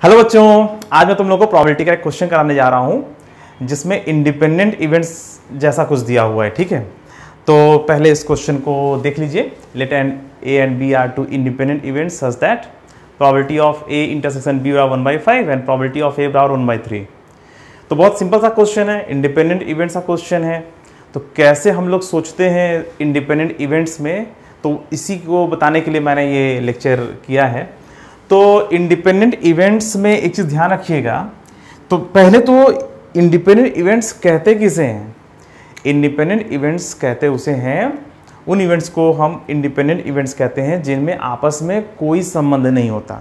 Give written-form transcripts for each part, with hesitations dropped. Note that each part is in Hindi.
हेलो बच्चों, आज मैं तुम लोगों को प्रोबेबिलिटी का एक क्वेश्चन कराने जा रहा हूं जिसमें इंडिपेंडेंट इवेंट्स जैसा कुछ दिया हुआ है। ठीक है, तो पहले इस क्वेश्चन को देख लीजिए। Let and A and B are two independent events such that probability of A intersection B बराबर 1/5 एंड प्रोबेबिलिटी ऑफ ए बराबर 1/3। तो बहुत सिंपल सा क्वेश्चन है, इंडिपेंडेंट इवेंट्स का क्वेश्चन है। तो कैसे हम लोग सोचते हैं इंडिपेंडेंट इवेंट्स में, तो इसी को बताने के लिए मैंने ये लेक्चर किया है। तो इंडिपेंडेंट इवेंट्स में एक चीज़ ध्यान रखिएगा। तो पहले तो इंडिपेंडेंट इवेंट्स कहते किसे हैं? इंडिपेंडेंट इवेंट्स कहते उसे हैं, उन इवेंट्स को हम इंडिपेंडेंट इवेंट्स कहते हैं जिनमें आपस में कोई संबंध नहीं होता।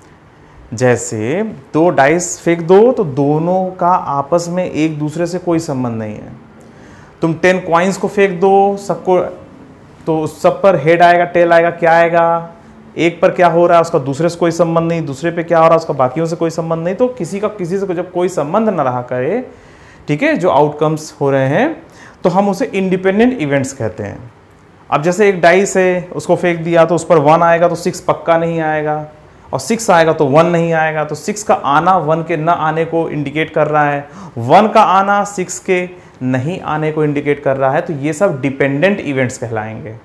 जैसे दो डाइस फेंक दो तो दोनों का आपस में एक दूसरे से कोई संबंध नहीं है। तुम 10 कॉइन्स को फेंक दो सबको, तो सब पर हेड आएगा टेल आएगा, क्या आएगा? एक पर क्या हो रहा है उसका दूसरे से कोई संबंध नहीं, दूसरे पे क्या हो रहा है उसका बाकियों से कोई संबंध नहीं। तो किसी का किसी से जब कोई संबंध न रहा करे, ठीक है, जो आउटकम्स हो रहे हैं, तो हम उसे इंडिपेंडेंट इवेंट्स कहते हैं। अब जैसे एक डाइस है, उसको फेंक दिया तो उस पर 1 आएगा तो 6 पक्का नहीं आएगा, और 6 आएगा तो 1 नहीं आएगा। तो 6 का आना 1 के न आने को इंडिकेट कर रहा है, 1 का आना 6 के नहीं आने को इंडिकेट कर रहा है। तो ये सब डिपेंडेंट इवेंट्स कहलाएंगे।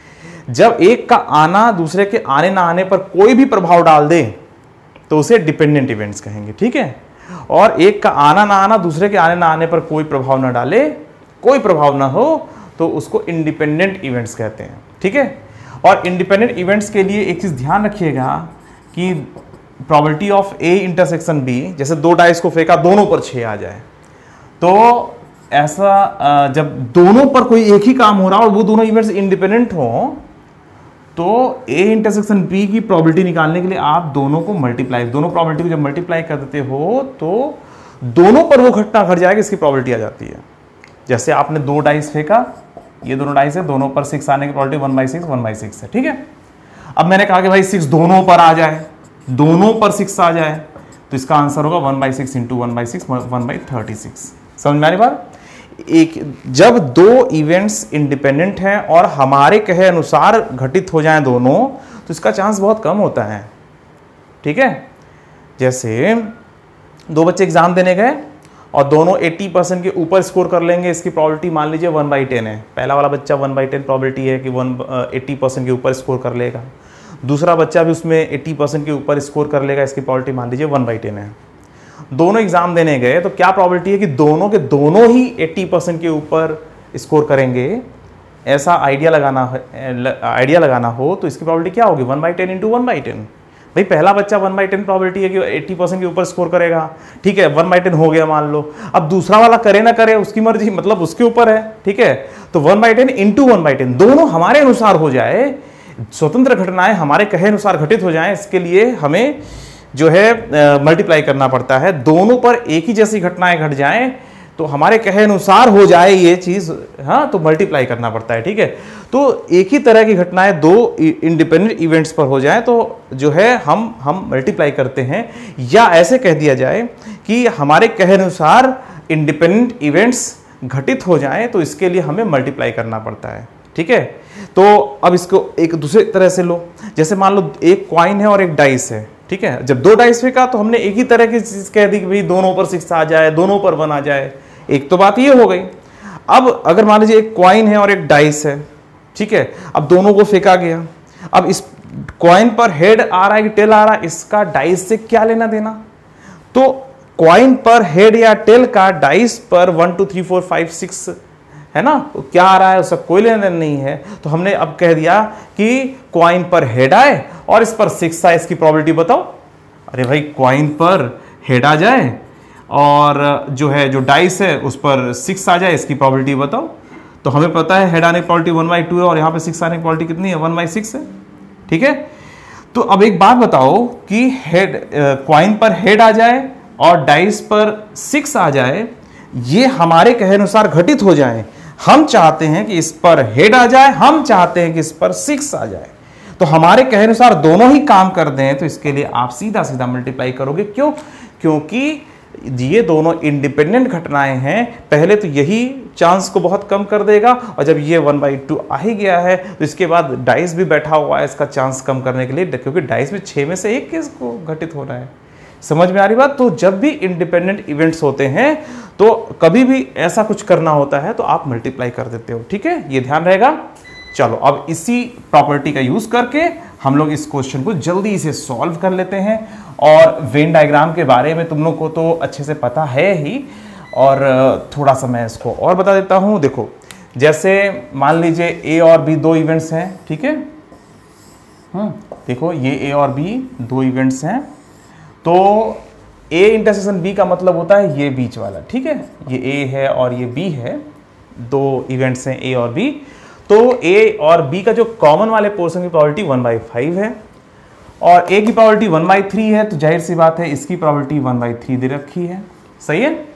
जब एक का आना दूसरे के आने ना आने पर कोई भी प्रभाव डाल दे तो उसे डिपेंडेंट इवेंट्स कहेंगे। ठीक है, और एक का आना ना आना दूसरे के आने ना आने पर कोई प्रभाव ना डाले, कोई प्रभाव ना हो, तो उसको इंडिपेंडेंट इवेंट्स कहते हैं। ठीक है, और इंडिपेंडेंट इवेंट्स के लिए एक चीज ध्यान रखिएगा कि probability of A intersection B, जैसे दो डाइस को फेंका दोनों पर 6 आ जाए, तो ऐसा जब दोनों पर कोई एक ही काम हो रहा हो और वो दोनों इवेंट्स इंडिपेंडेंट हो, तो ए इंटरसेक्शन बी की प्रोबेबिलिटी निकालने के लिए आप दोनों को मल्टीप्लाई, दोनों प्रोबेबिलिटी को जब मल्टीप्लाई कर देते हो तो दोनों पर वो घटना घट जाएगी, इसकी प्रोबेबिलिटी आ जाती है। जैसे आपने दो डाइस फेंका, ये दोनों डाइस है, दोनों पर 6 आने की प्रोबेबिलिटी 1/6 है। ठीक है, अब मैंने कहा कि भाई 6 दोनों पर आ जाए, दोनों पर 6 आ जाए, तो इसका आंसर होगा 1/6 × 1/6 1/36। समझ में आ रही बात? एक जब दो इवेंट्स इंडिपेंडेंट हैं और हमारे कहे अनुसार घटित हो जाएं दोनों, तो इसका चांस बहुत कम होता है। ठीक है, जैसे दो बच्चे एग्जाम देने गए और दोनों 80% के ऊपर स्कोर कर लेंगे, इसकी प्रोबेबिलिटी मान लीजिए 1/10 है। पहला वाला बच्चा 1/10 प्रोबेबिलिटी है कि 80% के ऊपर स्कोर कर लेगा, दूसरा बच्चा भी उसमें 80% के ऊपर स्कोर कर लेगा, इसकी प्रोबेबिलिटी मान लीजिए 1/10 है। दोनों एग्जाम देने गए तो क्या प्रोबेबिलिटी है कि दोनों के दोनों ही 80% के ऊपर स्कोर करेंगे? ऐसा आइडिया लगाना हो तो इसकी प्रोबेबिलिटी क्या होगी? 1/10 × 1/10। भाई पहला बच्चा 1/10 प्रोबेबिलिटी है कि 80% के ऊपर स्कोर करेगा। ठीक है, 1/10 हो गया मान लो। अब दूसरा वाला करे ना करे उसकी मर्जी, मतलब उसके ऊपर है। ठीक है, तो 1/10 × 1/10 दोनों हमारे अनुसार हो जाए, स्वतंत्र घटनाएं हमारे कहे अनुसार घटित हो जाए, इसके लिए हमें जो है मल्टीप्लाई करना पड़ता है। दोनों पर एक ही जैसी घटनाएं घट जाएं तो हमारे कहे अनुसार हो जाए ये चीज, हाँ, तो मल्टीप्लाई करना पड़ता है। ठीक है, तो एक ही तरह की घटनाएं दो इंडिपेंडेंट इवेंट्स पर हो जाए तो जो है हम मल्टीप्लाई करते हैं, या ऐसे कह दिया जाए कि हमारे कहे अनुसार इंडिपेंडेंट इवेंट्स घटित हो जाएं तो इसके लिए हमें मल्टीप्लाई करना पड़ता है। ठीक है, तो अब इसको एक दूसरे तरह से लो। जैसे मान लो एक कॉइन है और एक डाइस है। ठीक है, जब दो डाइस फेंका तो हमने एक ही तरह की चीज कह दी कि भाई दोनों पर 6 आ जाए, दोनों पर 1 आ जाए। एक तो बात ये हो गई। अब अगर मान लीजिए एक कॉइन है और एक डाइस है, ठीक है, अब दोनों को फेंका गया। अब इस कॉइन पर हेड आ रहा है कि टेल आ रहा है, इसका डाइस से क्या लेना देना? तो कॉइन पर हेड या टेल का डाइस पर 1 2 3 4 5 6 है ना, तो क्या आ रहा है उसका कोई लेना देना नहीं है। तो हमने अब कह दिया कि कॉइन पर हेड आए और इस पर 6 आए, इसकी प्रोबेबिलिटी बताओ। अरे भाई कॉइन पर हेड आ जाए और जो है जो डाइस है उस पर 6 आ जाए, इसकी प्रोबेबिलिटी बताओ। तो हमें पता है हेड आने की प्रोबेबिलिटी 1/2 है और यहाँ पे 6 आने की प्रोबेबिलिटी कितनी है? 1/6 है। ठीक है, तो अब एक बात बताओ कि हेड कॉइन पर हेड आ जाए और डाइस पर 6 आ जाए, ये हमारे कहे अनुसार घटित हो जाए। हम चाहते हैं कि इस पर हेड आ जाए, हम चाहते हैं कि इस पर 6 आ जाए, तो हमारे कहे अनुसार दोनों ही काम कर दें, तो इसके लिए आप सीधा सीधा मल्टीप्लाई करोगे। क्यों? क्योंकि ये दोनों इंडिपेंडेंट घटनाएं हैं। पहले तो यही चांस को बहुत कम कर देगा, और जब ये 1/2 आ ही गया है तो इसके बाद डाइस भी बैठा हुआ है इसका चांस कम करने के लिए, क्योंकि डाइस में 6 में से 1 केस को घटित हो रहा है। समझ में आ रही बात? तो जब भी इंडिपेंडेंट इवेंट्स होते हैं तो कभी भी ऐसा कुछ करना होता है तो आप मल्टीप्लाई कर देते हो, ठीक है, ये ध्यान रहेगा। चलो अब इसी प्रॉपर्टी का यूज करके हम लोग इस क्वेश्चन को जल्दी से सॉल्व कर लेते हैं। और वेन डायग्राम के बारे में तुम लोग को तो अच्छे से पता है ही, और थोड़ा सा मैं इसको और बता देता हूं। देखो जैसे मान लीजिए ए और बी दो इवेंट्स हैं, ठीक है, देखो ये ए और बी दो इवेंट्स हैं, तो ए इंटरसेक्शन बी का मतलब होता है ये बीच वाला, ठीक है, ये ए है और ये बी है, दो इवेंट्स हैं ए और बी। तो ए और बी का जो कॉमन वाले पोर्शन की प्रोबेबिलिटी 1/5 है और ए की प्रोबेबिलिटी 1/3 है, तो जाहिर सी बात है इसकी प्रोबेबिलिटी 1/3 दे रखी है, सही है।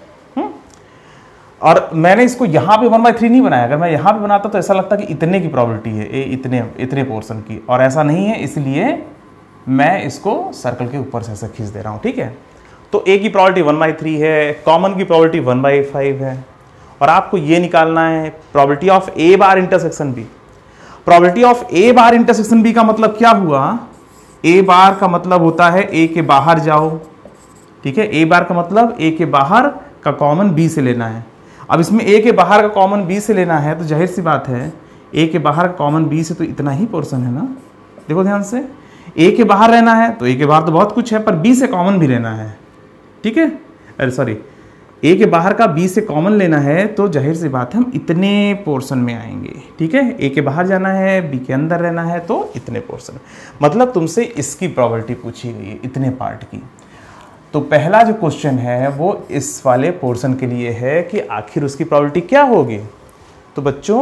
और मैंने इसको यहाँ पे 1/3 नहीं बनाया, अगर मैं यहाँ पे बनाता तो ऐसा लगता कि इतने की प्रोबेबिलिटी है, ए इतने पोर्शन की, और ऐसा नहीं है, इसलिए मैं इसको सर्कल के ऊपर से ऐसा खींच दे रहा हूँ, ठीक है। तो ए की प्रोबेबिलिटी 1/3 है, कॉमन की प्रोबेबिलिटी 1/5 है, और आपको ये निकालना है probability of A bar intersection B. Probability of A bar intersection B का मतलब क्या हुआ, ए बार का मतलब होता है ए के बाहर जाओ, ठीक है, ए बार का मतलब ए के बाहर का कॉमन बी से लेना है। अब इसमें ए के बाहर का कॉमन बी से लेना है, तो जाहिर सी बात है ए के बाहर का कॉमन बी से तो इतना ही पोर्शन है ना, देखो ध्यान से, ए के बाहर रहना है तो ए के बाहर तो बहुत कुछ है, पर बी से कॉमन भी लेना है, ठीक है, अरे सॉरी, ए के बाहर का बी से कॉमन लेना है, तो जाहिर सी बात है हम इतने पोर्शन में आएंगे, ठीक है, ए के बाहर जाना है, बी के अंदर रहना है, तो इतने पोर्शन, मतलब तुमसे इसकी प्रोबेबिलिटी पूछी गई है, इतने पार्ट की। तो पहला जो क्वेश्चन है वो इस वाले पोर्शन के लिए है कि आखिर उसकी प्रोबेबिलिटी क्या होगी। तो बच्चों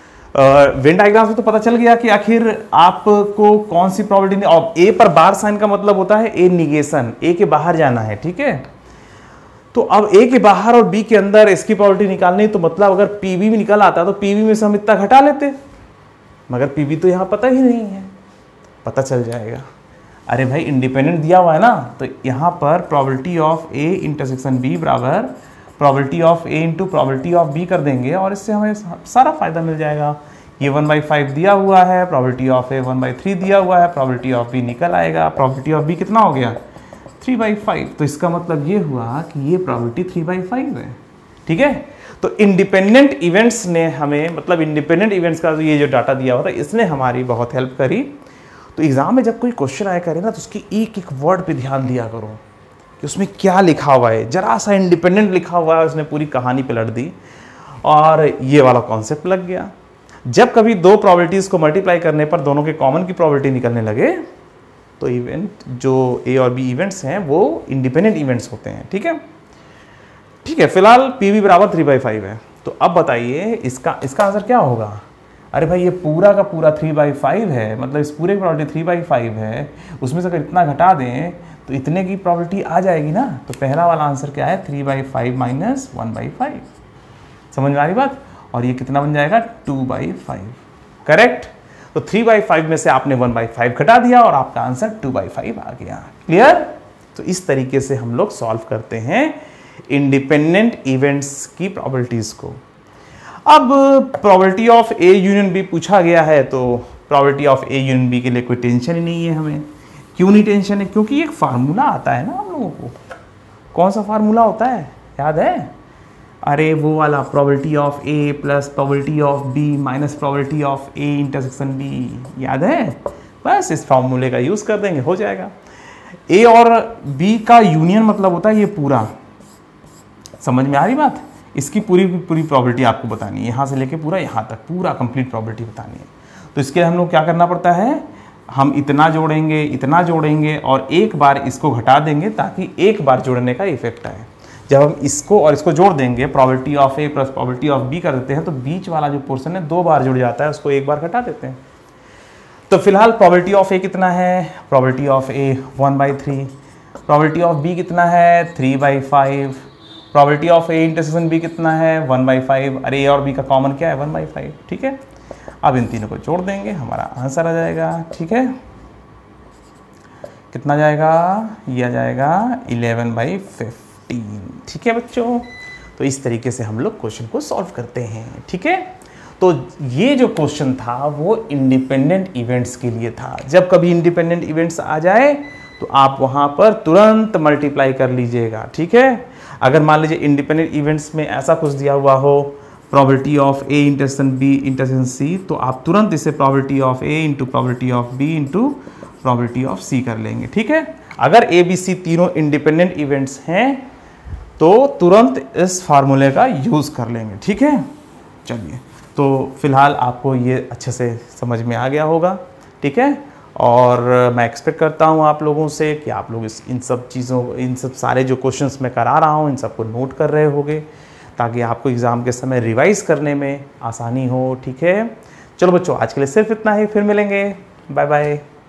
वेन डायग्राम से तो पता चल गया कि आखिर आपको कौन सी प्रोबेबिलिटी, और ए पर बार साइन का मतलब होता है ए निगेशन, ए के बाहर जाना है, ठीक है। तो अब ए के बाहर और बी के अंदर इसकी प्रोबेबिलिटी निकालनी, तो मतलब अगर पीवी में निकल आता तो पीवी में से हम इतना घटा लेते, मगर पीवी तो यहाँ पता ही नहीं है, पता चल जाएगा। अरे भाई इंडिपेंडेंट दिया हुआ है ना, तो यहाँ पर probability of A intersection B बराबर probability of A into probability of B कर देंगे, और इससे हमें सारा फायदा मिल जाएगा। ये 1/5 दिया हुआ है, प्रोबेबिलिटी ऑफ ए 1/3 दिया हुआ है, प्रोबेबिलिटी ऑफ बी निकल आएगा, प्रोबेबिलिटी ऑफ बी कितना हो गया 3/5, तो इसका मतलब ये हुआ कि ये प्रोबेबिलिटी 3/5 है, ठीक है। तो इंडिपेंडेंट इवेंट्स ने हमें, मतलब इंडिपेंडेंट इवेंट्स का ये जो डाटा दिया हुआ था इसने हमारी बहुत हेल्प करी। तो एग्जाम में जब कोई क्वेश्चन आया करे ना, तो उसकी एक एक वर्ड पे ध्यान दिया करो कि उसमें क्या लिखा हुआ है। जरा सा इंडिपेंडेंट लिखा हुआ है, उसने पूरी कहानी पलट दी, और ये वाला कॉन्सेप्ट लग गया। जब कभी दो प्रोबेबिलिटीज को मल्टीप्लाई करने पर दोनों के कॉमन की प्रोबेबिलिटी निकलने लगे, तो इवेंट जो ए और बी इवेंट्स हैं वो इंडिपेंडेंट इवेंट्स होते हैं, ठीक है, ठीक है। फिलहाल पीवी बराबर 3/5 है। तो अब बताइए इसका आंसर क्या होगा। अरे भाई ये पूरा का पूरा 3/5 है, मतलब इस पूरे की प्रोबेबिलिटी 3/5 है, उसमें से अगर इतना घटा दें तो इतने की प्रोबेबिलिटी आ जाएगी ना। तो पहला वाला आंसर क्या है 3/5 माइनस 1/5, समझ में आ रही बात। और ये कितना बन जाएगा 2/5, करेक्ट। तो 3/5 में से आपने 1/5 घटा दिया और आपका आंसर 2/5 आ गया, क्लियर। तो इस तरीके से हम लोग सॉल्व करते हैं इंडिपेंडेंट इवेंट्स की प्रोबेबिलिटीज को। अब probability of A union B पूछा गया है, तो probability of A union B के लिए कोई टेंशन ही नहीं है हमें। क्यों नहीं टेंशन है, क्योंकि एक फार्मूला आता है ना हम लोगों को। कौन सा फार्मूला होता है, याद है। अरे वो वाला probability of A plus probability of B minus probability of A intersection B, याद है। बस इस फार्मूले का यूज कर देंगे, हो जाएगा। ए और बी का यूनियन मतलब होता है ये पूरा, समझ में आ रही बात। इसकी पूरी प्रोबेबिलिटी आपको बतानी है, यहाँ से लेके पूरा यहाँ तक पूरा कंप्लीट प्रोबेबिलिटी बतानी है। तो इसके लिए हम लोग क्या करना पड़ता है, हम इतना जोड़ेंगे और एक बार इसको घटा देंगे, ताकि एक बार जोड़ने का इफेक्ट आए। जब हम इसको और इसको जोड़ देंगे, probability of A plus probability of B कर देते हैं, तो बीच वाला जो पोर्शन है 2 बार जुड़ जाता है, उसको एक बार घटा देते हैं। तो फिलहाल प्रोबेबिलिटी ऑफ ए कितना है, probability of A 1/3, probability of B कितना है 3/5, probability of A intersection B कितना है 1/5। अरे ए और बी का कॉमन क्या है 1/5, ठीक है। अब इन तीनों को जोड़ देंगे, हमारा आंसर आ जाएगा, ठीक है। कितना जाएगा, ये आ जाएगा 11/15, ठीक है बच्चों। तो इस तरीके से हम लोग क्वेश्चन को सॉल्व करते हैं, ठीक है। तो ये जो क्वेश्चन था वो इंडिपेंडेंट इवेंट्स के लिए था। जब कभी इंडिपेंडेंट इवेंट्स आ जाए तो आप वहाँ पर तुरंत मल्टीप्लाई कर लीजिएगा, ठीक है। अगर मान लीजिए इंडिपेंडेंट इवेंट्स में ऐसा कुछ दिया हुआ हो, probability of A intersection B intersection C, तो आप तुरंत इसे probability of A into probability of B into probability of C कर लेंगे, ठीक है। अगर ए बी सी तीनों इंडिपेंडेंट इवेंट्स हैं तो तुरंत इस फार्मूले का यूज़ कर लेंगे, ठीक है। चलिए, तो फिलहाल आपको ये अच्छे से समझ में आ गया होगा, ठीक है। और मैं एक्सपेक्ट करता हूँ आप लोगों से कि आप लोग इन सब चीज़ों, इन सब सारे जो क्वेश्चंस मैं करा रहा हूँ इन सबको नोट कर रहे होंगे, ताकि आपको एग्ज़ाम के समय रिवाइज़ करने में आसानी हो, ठीक है। चलो बच्चों, आज के लिए सिर्फ इतना ही, फिर मिलेंगे, बाय बाय।